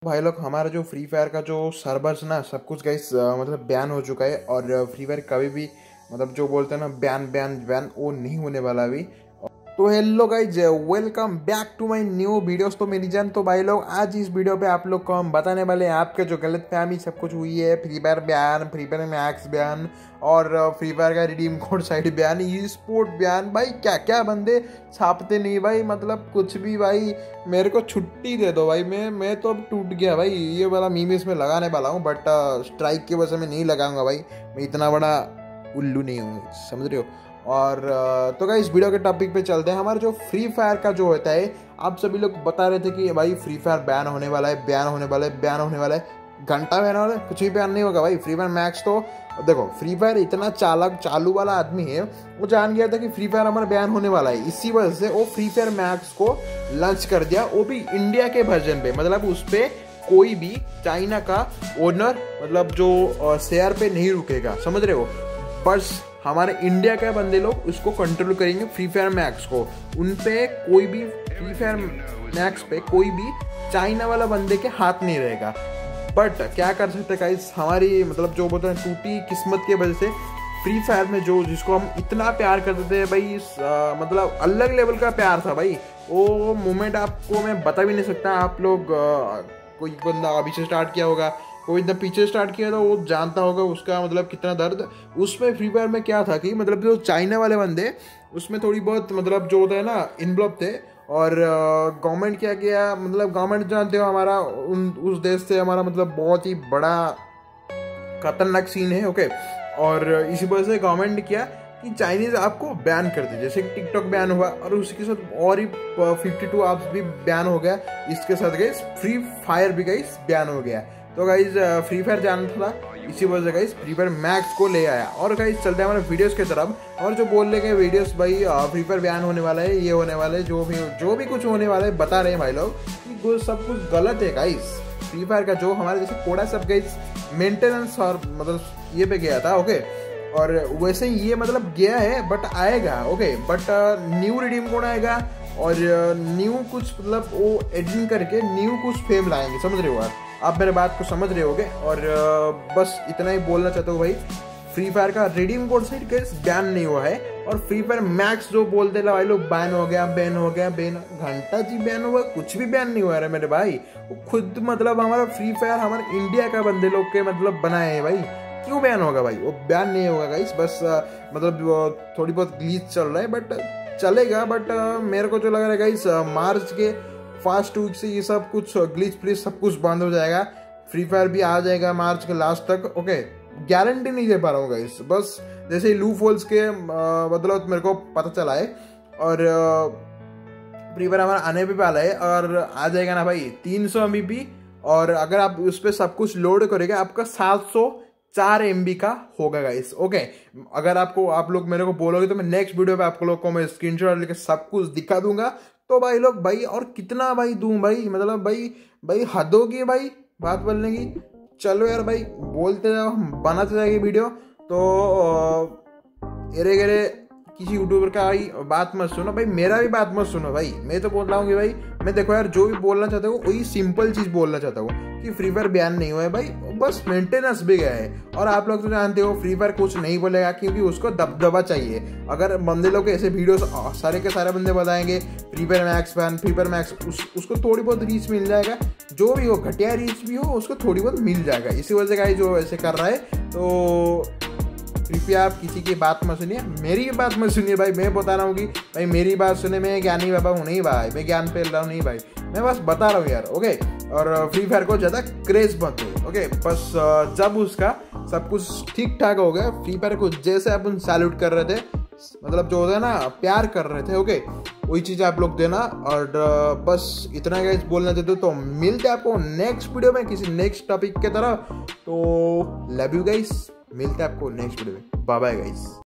भाई लोग हमारा जो फ्री फायर का जो सर्वर्स ना सब कुछ गाइस मतलब बैन हो चुका है। और फ्री फायर कभी भी मतलब जो बोलते हैं ना बैन बैन बैन वो नहीं होने वाला अभी। तो hello guys, welcome back to my new videos. तो मेरी जान तो भाई लोग आज इस वीडियो पे आप लोग को हम बताने वाले हैं आपके जो गलत फहमी सब कुछ हुई है, Free Fire ban, Free Fire Max ban और फ्री फायर का redeem code side ban, esport ban. भाई क्या क्या बंदे छापते नहीं भाई, मतलब कुछ भी भाई। मेरे को छुट्टी दे दो भाई, मैं तो अब टूट गया भाई। ये वाला मीम इसमें लगाने वाला हूँ बट स्ट्राइक की वजह से मैं नहीं लगाऊंगा भाई। मैं इतना बड़ा उल्लू नहीं हूँ, समझ रहे हो। और तो गाइस इस वीडियो के टॉपिक पे चलते हैं। हमारा जो फ्री फायर का जो होता है, आप सभी लोग बता रहे थे कि भाई फ्री फायर बैन होने वाला है, बैन होने वाला है, बैन होने वाला है। घंटा बैन वाला है, कुछ भी बैन नहीं होगा भाई। फ्री फायर मैक्स तो देखो, फ्री फायर इतना चालू वाला आदमी है, वो जान गया था कि फ्री फायर हमारा बैन होने वाला है। इसी वजह से वो फ्री फायर मैक्स को लॉन्च कर दिया, वो भी इंडिया के वर्जन पे। मतलब उस पर कोई भी चाइना का ओनर मतलब जो शेयर पे नहीं रुकेगा, समझ रहे हो। बस हमारे इंडिया के बंदे लोग उसको कंट्रोल करेंगे फ्री फायर मैक्स को। उन पे कोई भी फ्री फायर मैक्स पे कोई भी चाइना वाला बंदे के हाथ नहीं रहेगा। बट क्या कर सकते गाइस, हमारी मतलब जो बोलते हैं टूटी किस्मत की वजह से फ्री फायर में जो जिसको हम इतना प्यार करते थे भाई, मतलब अलग लेवल का प्यार था भाई। वो मोमेंट आपको मैं बता भी नहीं सकता। आप लोग कोई बंदा अभी से स्टार्ट किया होगा, कोई इतना पीछे स्टार्ट किया था, वो जानता होगा उसका मतलब कितना दर्द। उसमें फ्री फायर में क्या था कि मतलब जो चाइना वाले बंदे उसमें थोड़ी बहुत मतलब जो होता है ना इन्वॉल्व थे। और गवर्नमेंट क्या किया, मतलब गवर्नमेंट जानते हो हमारा उस देश से हमारा मतलब बहुत ही बड़ा खतरनाक सीन है, ओके। और इसी वजह से गवर्नमेंट ने किया कि चाइनीज आपको बैन कर दे, जैसे टिकटॉक बैन हुआ और उसके साथ और ही 52 ऐप्स भी बैन हो गया। इसके साथ गाइस फ्री फायर भी गाइस बैन हो गया। तो गाइज फ्री फायर जानता था, इसी वजह से गाइज फ्री फायर मैक्स को ले आया। और गाइज चलते हैं हमारे वीडियोस की तरफ। और जो बोल रहे गए वीडियोस भाई फ्री फायर बैन होने वाला है, ये होने वाला है, जो भी कुछ होने वाला है बता रहे हैं भाई लोग कि सब कुछ गलत है गाइज। फ्री फायर का जो हमारे जैसे कोड़ा सब गाइज मेंटेनेंस और मतलब ये पे गया था, ओके। और वैसे ही ये मतलब गया है बट आएगा, okay. But new redeem code आएगा और न्यू कुछ मतलब वो एडिटिंग करके न्यू कुछ फेम लाएंगे, समझ रहे हो यार। आप मेरे बात को समझ रहे होगे। और बस इतना ही बोलना चाहता हूँ भाई, फ्री फायर का redeem code side case ban नहीं हुआ है। और फ्री फायर मैक्स जो बोलते ला भाई लोग बैन हो गया, बैन हो गया, बैन घंटा जी बैन हुआ, कुछ भी बैन नहीं हुआ है मेरे भाई। वो खुद मतलब हमारा फ्री फायर हमारे इंडिया का बंदे लोग के मतलब बनाए हैं भाई। क्यों बैन होगा भाई, वो बैन नहीं होगा गाइस। बस मतलब थोड़ी बहुत ग्लीच चल रहा है बट चलेगा। बट मेरे को जो लग रहा है गाइस मार्च के फर्स्ट वीक से ये सब कुछ ग्लिच प्लीच सब कुछ बंद हो जाएगा। फ्री फायर भी आ जाएगा मार्च के लास्ट तक, ओके। गारंटी नहीं दे पा रहा हूँ गाइस, बस जैसे लूप होल्स के मतलब मेरे को पता चला है। और फ्री फायर हमारा आने भी वाला है और आ जाएगा ना भाई 300 MB। और अगर आप उस पर सब कुछ लोड करेंगे आपका 704 MB का होगा गाइस, ओके। अगर आप लोग मेरे को बोलोगे तो मैं नेक्स्ट वीडियो पे आप लोग को मैं स्क्रीनशॉट लेके सब कुछ दिखा दूंगा। तो भाई लोग भाई और कितना भाई दूं भाई, मतलब भाई हद होगी भाई बात बोलने की। चलो यार भाई बोलते जाओ, हम बनाते जाएंगे वीडियो। तो एरे गेरे किसी यूट्यूबर का भाई बात मत सुनो भाई, मेरा भी बात मत सुनो भाई। मैं तो बोल रहा हूँ कि भाई मैं देखो यार जो भी बोलना चाहता हूँ वही सिंपल चीज़ बोलना चाहता हूँ कि फ्री फायर बैन नहीं हुआ है भाई, बस मेंटेनेंस भी गया है। और आप लोग तो जानते हो फ्री फायर कुछ नहीं बोलेगा क्योंकि उसको दबदबा चाहिए। अगर बंदे लोग ऐसे वीडियोस सारे के सारे बंदे बताएंगे Free Fire Max ban, Free Fire Max, उसको थोड़ी बहुत रीच मिल जाएगा। जो भी हो घटिया रीच भी हो उसको थोड़ी बहुत मिल जाएगा। इसी वजह से गाइस जो ऐसे कर रहा है, तो कृपया आप किसी की बात मत सुनिए, मेरी बात मत सुनिए भाई। मैं बता रहा हूँ कि भाई मेरी बात सुने, मैं ज्ञानी बाबा हूँ नहीं भाई, मैं ज्ञान फैल रहा हूँ नहीं भाई, मैं बस बता रहा हूँ यार, ओके। और फ्री फायर को ज़्यादा क्रेज मत हो, ओके। बस जब उसका सब कुछ ठीक ठाक हो गया, फ्री फायर को जैसे अपन सैल्यूट कर रहे थे, मतलब जो होता है ना प्यार कर रहे थे, ओके, वही चीज़ आप लोग देना। और बस इतना गाइस बोलना चाहते हो। तो मिलते हैं आपको नेक्स्ट वीडियो में किसी नेक्स्ट टॉपिक के तरह। तो लव यू गाइस, मिलते हैं आपको नेक्स्ट वीडियो में। Bye bye guys.